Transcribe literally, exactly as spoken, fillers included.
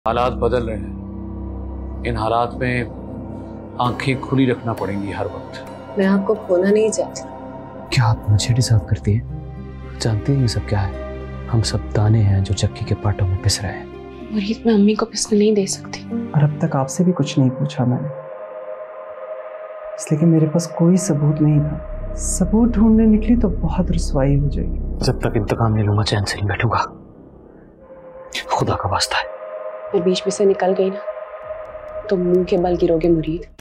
हालात बदल रहे हैं। इन हालात में आंखें खुली रखना पड़ेंगी हर वक्त। मैं आपको खोना नहीं चाहती। क्या आप मुझे डिजर्व करती है? जानती हैं ये सब क्या है? हम सब दाने हैं जो चक्की के पाटों में पिस रहे हैं। मुरीद, मैं अम्मी को पिसने नहीं दे सकती। और अब तक आपसे भी कुछ नहीं पूछा मैंने, इसलिए कि मेरे पास कोई सबूत नहीं था। सबूत ढूंढने निकली तो बहुत रुसवाई हो जाएगी। जब तक इंतकाम नहीं लूंगा चैन से नहीं बैठूंगा, खुदा का वास्ता है। मैं बीच में से निकल गई ना तो मुंह के बल गिरोगे मुरीद।